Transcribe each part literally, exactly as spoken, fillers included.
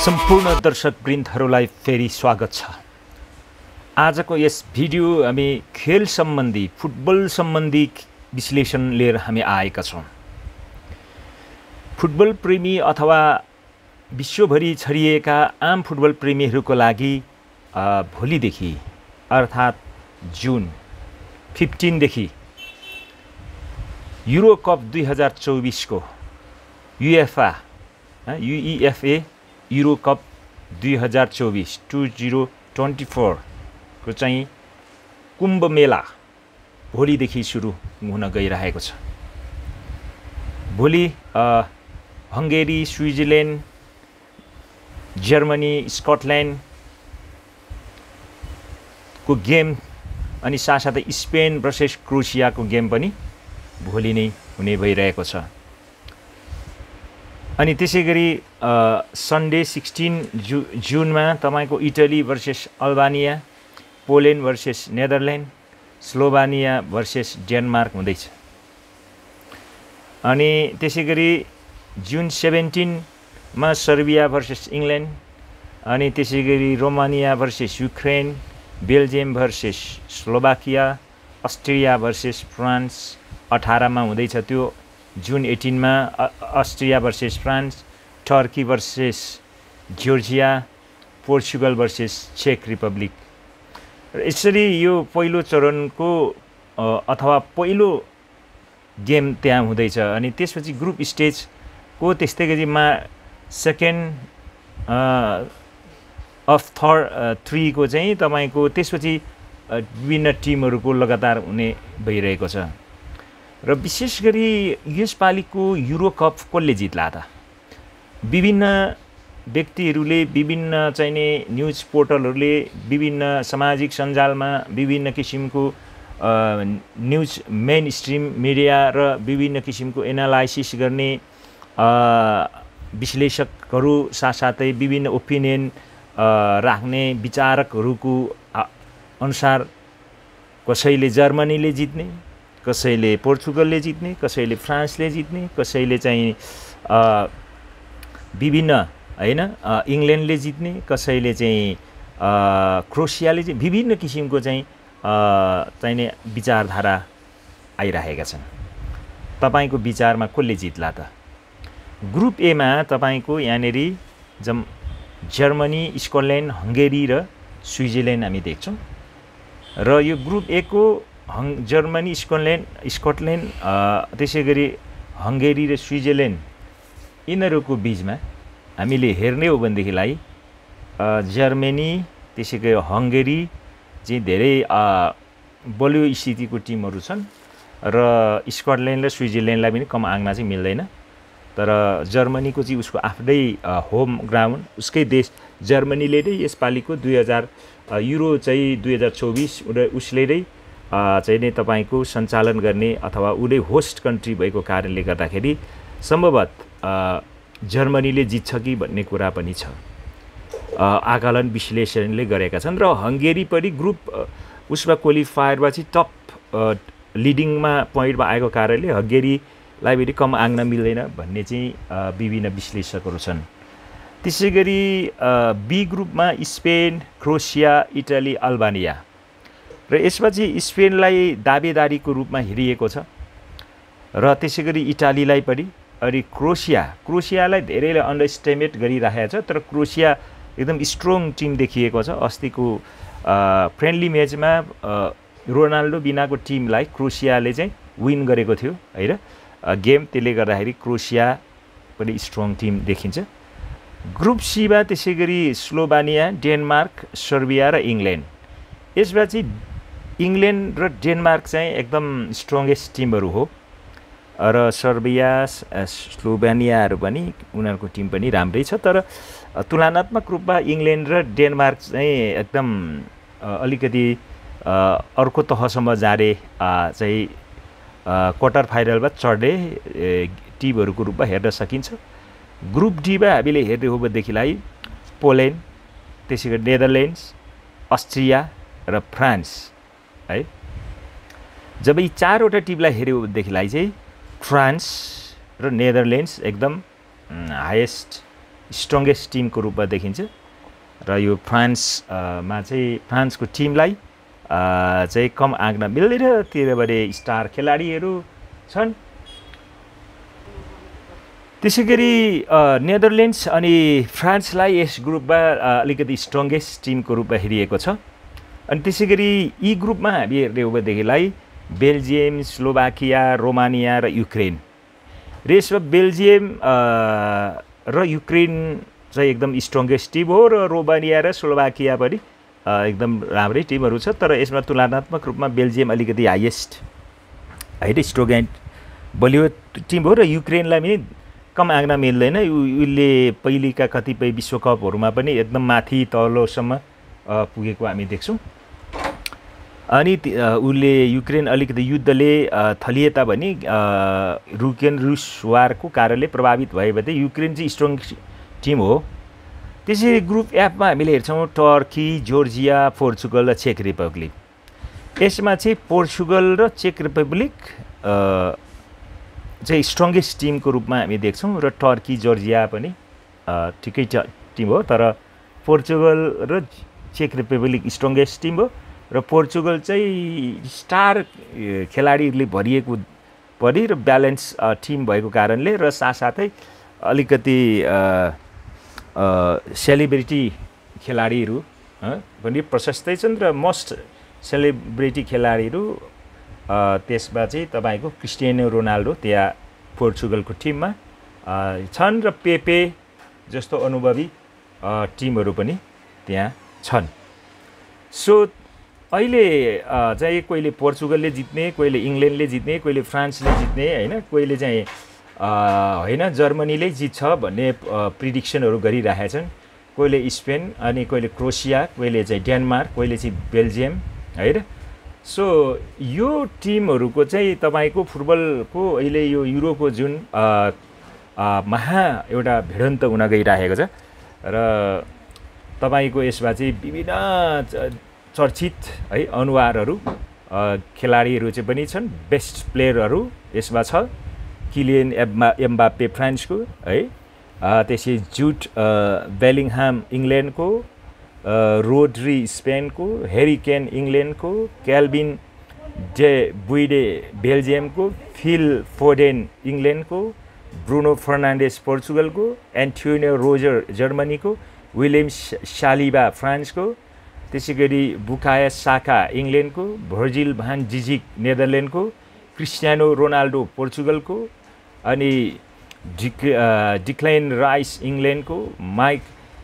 सम्पूर्ण दर्शकवृन्दहरूलाई फेरि स्वागत छ। आजको यस भिडियो हामी खेल सम्बन्धी फुटबल सम्बन्धी विश्लेषण लिएर हामी आएका छौँ। फुटबल प्रेमी अथवा विश्वभरि छरिएका आम फुटबल प्रेमीहरूको लागि भोलिदेखि अर्थात् जुन पन्ध्र देखि युरो कप दुई हजार चौबिस को युएफए युइएफए युरो कप दुई हजार चौबिस टू जिरो ट्वेंटी फोर को चाहिँ कुम्भ मेला भोलिदेखि सुरु हुन गइरहेको छ। भोलि हंगेरी, स्विजरल्यान्ड, जर्मनी, स्कटल्यान्ड को गेम अनि साथसाथै स्पेन भर्सेस क्रोएसिया को गेम पनि भोलि नै हुने भइरहेको छ। अनि त्यसैगरी सन्डे सिक्सटीन जु जुनमा तपाईको Italy versus Albania, Poland versus Netherland, Slovenia versus Denmark हुँदैछ। अनि त्यसैगरी जुन सेभेन्टीन मा सर्बिया भर्सेस इंग्लैंड, अनि त्यसैगरी Romania versus Ukraine, Belgium versus Slovakia, Austria versus France अठारह मा हुँदैछ। त्यो जुन एटीन मा Austria versus France, Turkey versus Georgia, Portugal versus चेक रिपब्लिक। यसरी यो पहिलो चरणको अथवा पहिलो गेम त्यहाँ हुँदैछ। अनि त्यसपछि ग्रुप स्टेजको त्यस्तै गरीमा सेकेन्ड अफ थर्ड थ्री को चाहिँ तपाईको त्यसपछि विभिन्न टिमहरूको लगातार हुने भइरहेको छ। र विशेष गरी यसपालिको युरो कप कसले जित्ला त? विभिन्न व्यक्तिहरूले, विभिन्न चाहिने न्युज पोर्टलहरूले, विभिन्न सामाजिक सञ्जालमा विभिन्न किसिमको न्युज मेन स्ट्रिम मिडिया र विभिन्न किसिमको एनालाइसिस गर्ने विश्लेषकहरू साथसाथै विभिन्न ओपिनियन राख्ने विचारकहरूको अनुसार कसैले जर्मनीले जित्ने, कसैले पोर्चुगलले जित्ने, कसैले फ्रान्सले जित्ने, कसैले चाहिँ विभिन्न हैन इंग्ल्यान्डले जित्ने, कसैले चाहिँ क्रोएसियाले चाहिँ विभिन्न किसिमको चाहिँ चाहिने विचारधारा आइरहेका छन्। तपाईको विचारमा कसले जित्ला त? ग्रुप ए मा तपाईको यहाँनेरि जम जर्मनी, स्कटल्यान्ड, हंगेरी र स्विजरल्यान्ड हामी देख्छौं। र यो ग्रुप ए को हङ जर्मनी, स्कटल्यान्ड स्कटल्यान्ड त्यसैगरी हंगेरी र स्विजरल्यान्ड यिनीहरूको बीचमा हामीले हेर्ने हो भनेदेखिलाई जर्मनी त्यसैगरी हंगेरी चाहिँ धेरै बलियो स्थितिको टिमहरू छन् र स्कटल्यान्ड र स्विजरल्यान्डलाई पनि कम आँक्न चाहिँ मिल्दैन। तर जर्मनीको चाहिँ उसको आफ्नै होम ग्राउन्ड, उसकै देश जर्मनीले नै यसपालिको दुई हजार युरो चाहिँ दुई हजार चौबिस र उसले नै चाहिँ नै तपाईको सञ्चालन गर्ने अथवा उले होस्ट कन्ट्री भएको कारणले गर्दाखेरि सम्भवतः जर्मनीले जित्छ कि भन्ने कुरा पनि छ। आकलन विश्लेषणले गरेका छन्। र हंगेरी पनि ग्रुप उसमा क्वालिफायरमा चाहिँ टप लिडिङमा पोइन्टमा आएको कारणले हंगेरीलाई पनि कम आँक्न मिल्दैन भन्ने चाहिँ विभिन्न विश्लेषकहरू छन्। त्यसैगरी बी ग्रुपमा स्पेन, क्रोएसिया, इटली, अल्बानिया र यसपछि स्पेनलाई दावेदारीको रूपमा हेरिएको छ र त्यसैगरी इटालीलाई पनि, अनि क्रोएसिया क्रोएसियालाई धेरैले अन्डरएस्टिमेट गरिरहेको छ। तर क्रोएसिया एकदम स्ट्रङ टिम देखिएको छ। अस्तिको फ्रेन्डली म्याचमा रोनाल्डो बिनाको टिमलाई क्रोएसियाले चाहिँ विन गरेको थियो है र गेम। त्यसले गर्दाखेरि क्रोएसिया पनि स्ट्रङ टिम देखिन्छ। ग्रुप सी मा त्यसैगरी स्लोभानिया, डेनमार्क, सर्बिया र इंग्ल्यान्ड। यसपछि इंग्ल्यान्ड र डेनमार्क चाहिँ एकदम स्ट्रङ्गेस्ट टिमहरू हो र सर्बिया, स्लोभानियाहरू पनि उनीहरूको टिम पनि राम्रै छ। तर तुलनात्मक रूपमा इंग्ल्यान्ड र डेनमार्क चाहिँ एकदम अलिकति अर्को तहसम्म जाने चाहिँ क्वार्टर फाइनलमा चढ्ने टिमहरूको रूपमा हेर्न सकिन्छ। ग्रुप डी मा हामीले हेर्ने हो भनेदेखिलाई पोल्यान्ड, त्यसैगरी नेदरल्यान्ड्स, अस्ट्रिया र फ्रान्स है। जब यी चारवटा टिमलाई हेर्यो भनेदेखिलाई चाहिँ फ्रान्स र नेदरल्यान्ड्स एकदम हाईएस्ट स्ट्रङ्गेस्ट टिमको रूपमा देखिन्छ र यो फ्रान्समा चाहिँ फ्रान्सको टिमलाई चाहिँ कम आँक्न मिल्दैन, किनभने स्टार खेलाडीहरू छन्। त्यसै गरी नेदरल्यान्ड्स अनि फ्रान्सलाई यस ग्रुपमा अलिकति स्ट्रङ्गेस्ट टिमको रूपमा हेरिएको छ। अनि त्यसै गरी यी ग्रुपमा हामी हेर्ने हो भनेदेखिलाई बेल्जियम, स्लोभाकिया, रोमानिया र युक्रेन। र यसमा बेल्जियम र युक्रेन चाहिँ एकदम स्ट्रङ्गेस्ट टिम हो र रोमानिया र स्लोभाकिया पनि एकदम राम्रै टिमहरू छ। तर यसमा तुलनात्मक रूपमा बेल्जियम अलिकति हाइएस्ट होइन स्ट्रोगेन्ट बलियो टिम हो र युक्रेनलाई पनि कम आँक्न मिल्दैन। उसले पहिलेका कतिपय विश्वकपहरूमा पनि एकदम माथि तल्लोसम्म पुगेको हामी देख्छौँ। अनि उसले युक्रेन अलिकति युद्धले थलिए तापनि रुकेन रुस वारको कारणले प्रभावित भयो भने युक्रेन चाहिँ स्ट्रङ टिम हो। त्यसै ग्रुप एफमा हामीले हेर्छौँ टर्की, जोर्जिया, पोर्चुगल र चेक रिपब्लिक। यसमा चाहिँ पोर्चुगल र चेक रिपब्लिक चाहिँ स्ट्रङ्गेस्ट टिमको रूपमा हामी देख्छौँ र टर्की, जोर्जिया पनि ठिकै टिम हो। तर पोर्चुगल र चेक रिपब्लिक स्ट्रङ्गेस्ट टिम हो र पोर्चुगल चाहिँ स्टार खेलाडीहरूले भरिएको पनि र ब्यालेन्स टिम भएको कारणले र साथसाथै अलिकति सेलिब्रिटी खेलाडीहरू पनि प्रशस्तै छन् र मोस्ट सेलिब्रिटी खेलाडीहरू त्यसमा चाहिँ तपाईँको क्रिस्टियानो रोनाल्डो त्यहाँ पोर्चुगलको टिममा छन् र पेपे जस्तो अनुभवी टिमहरू पनि त्यहाँ छन्। सो अहिले चाहिँ कहिले पोर्चुगलले जित्ने, कहिले इङ्ल्यान्डले जित्ने, कहिले फ्रान्सले जित्ने होइन, कहिले चाहिँ होइन जर्मनीले जित्छ भन्ने प्रिडिक्सनहरू गरिरहेका छन्। कहिले स्पेन अनि कहिले क्रोसिया, कहिले चाहिँ डेनमार्क, कहिले चाहिँ बेल्जियम होइन। सो यो टिमहरूको चाहिँ तपाईँको फुटबलको अहिले यो युरोको जुन महा एउटा भिडन्त हुन गइरहेको छ र तपाईँको यसमा चाहिँ विभिन्न चर्चित है अनुहारहरू खेलाडीहरू चाहिँ पनि छन्। बेस्ट प्लेयरहरू यसमा छ किलियन एम्बा एम्बाप्पे फ्रान्सको है, त्यसै जुट बेलिङहाम इङ्ल्यान्डको, रोड्री स्पेनको, हेरी केन इङ्ल्यान्डको, क्याल्भिन डे बुइडे बेल्जियमको, फिल फोडेन इङ्ल्यान्डको, ब्रुनो फर्नान्डेस पोर्चुगलको, एन्टोनियो रोजर जर्मनीको, विलियम सालिबा फ्रान्सको, त्यसै गरी बुकायो साका इङ्ल्यान्डको, भर्जिल भान डिजिक नेदरल्यान्डको, क्रिस्टियानो रोनाल्डो पोर्चुगलको, अनि डिक डिक्लाइन राइस इङ्ल्यान्डको, माइक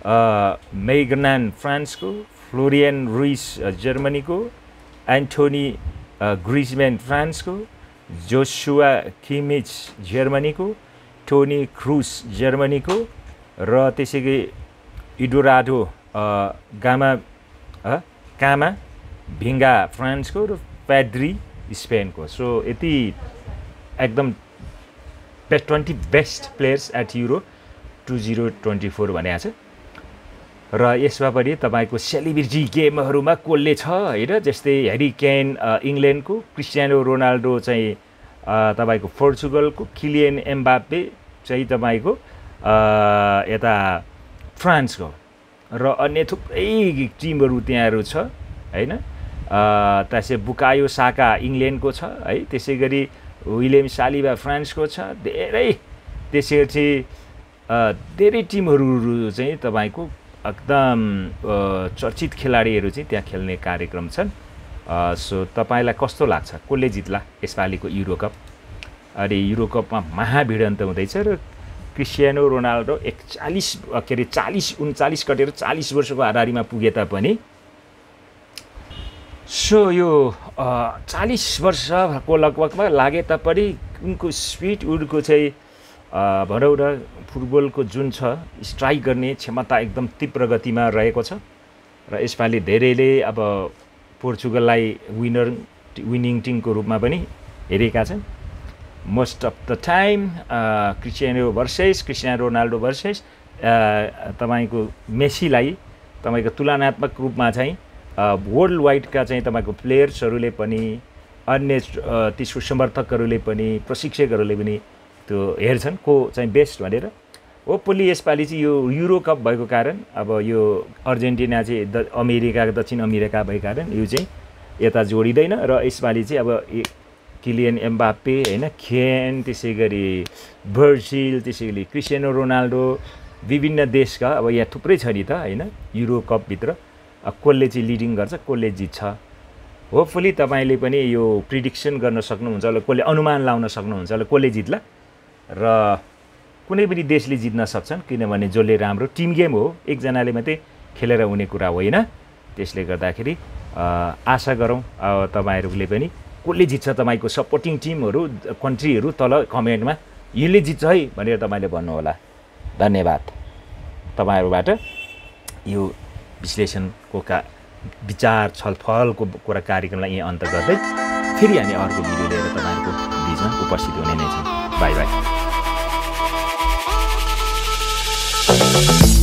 मेगनान फ्रान्सको, फ्लोरियन रुइस जर्मनीको, एन्टोनी ग्रिजम्यान फ्रान्सको, जोसुआ किमिच जर्मनीको, टोनी क्रुस जर्मनीको र त्यसै गरी इडोराडो गामा कामा भिङ्गा फ्रान्सको र पेड्री स्पेनको। सो यति एकदम best twenty best players at Euro two zero twenty four भनेको छ। र यसमा पनि तपाईँको सेलिब्रिटी गेमहरूमा कसले छ होइन, जस्तै हेरी केन इङ्ल्यान्डको, क्रिस्टियानो रोनाल्डो चाहिँ तपाईँको पोर्चुगलको, किलियन एम्बाप्पे चाहिँ तपाईँको यता फ्रान्सको र अन्य थुप्रै टिमहरू त्यहाँहरू छ होइन। त्यसै बुकायो साका इङ्ल्यान्डको छ है, त्यसै गरी विलियम सालिबा फ्रान्सको छ, धेरै त्यसै चाहिँ धेरै टिमहरू चाहिँ तपाईँको एकदम चर्चित खेलाडीहरू चाहिँ त्यहाँ खेल्ने कार्यक्रम छन्। सो तपाईँलाई कस्तो लाग्छ, कसले जित्ला यसपालिको युरोकप? अनि युरोकपमा महाभिडन्त हुँदैछ र क्रिस्टियानो रोनाल्डो एकचालिस के अरे चालिस उन्चालिस कटेर चालिस वर्षको हाराहारीमा पुगे तापनि सो यो चालिस वर्षको लगभगमा लागे तापनि उनको स्पिड, उनको चाहिँ भनौँ न फुटबलको जुन छ स्ट्राइक गर्ने क्षमता एकदम तीव्र गतिमा रहेको छ र यसपालि धेरैले अब पोर्चुगललाई विनर विनिङ टिमको रूपमा पनि हेरेका छन्। Most of the time Cristiano versus Cristiano Ronaldo versus तपाईँको मेसीलाई तपाईँको तुलनात्मक रूपमा चाहिँ वर्ल्ड वाइडका चाहिँ तपाईँको प्लेयर्सहरूले पनि अन्य त्यसको समर्थकहरूले पनि प्रशिक्षकहरूले पनि त्यो हेर्छन् को चाहिँ बेस्ट भनेर। होपफुली यसपालि चाहिँ यो युरो कप भएको कारण अब यो अर्जेन्टिना चाहिँ द अमेरिका दक्षिण अमेरिका भएको कारण यो चाहिँ यता जोडिँदैन र यसपालि चाहिँ अब किलियन एम्बाप्पे होइन खेन त्यसै गरी ब्राजिल त्यसै गरी क्रिस्टियानो रोनाल्डो विभिन्न देशका अब यहाँ थुप्रै छ नि त होइन युरो कपभित्र कसले चाहिँ लिडिङ गर्छ कसले जित्छ होपफुली तपाईँले पनि यो प्रिडिक्सन गर्न सक्नुहुन्छ होला कसले अनुमान लाउन सक्नुहुन्छ होला कसले जित्ला र कुनै पनि देशले जित्न सक्छन् किनभने जसले राम्रो टिम गेम हो एकजनाले मात्रै खेलेर हुने कुरा होइन त्यसले गर्दाखेरि आशा गरौँ तपाईँहरूले पनि कसले जित्छ तपाईँको सपोर्टिङ टिमहरू कन्ट्रीहरू तल कमेन्टमा यसले जित्छ है भनेर तपाईँले भन्नुहोला धन्यवाद तपाईँहरूबाट यो विश्लेषणको का विचार छलफलको कुरा कार्यक्रमलाई यहाँ अन्त गर्दै फेरि हामी अर्को भिडियो लिएर तपाईँहरूको बिचमा उपस्थित हुने नै छौँ बाई बाई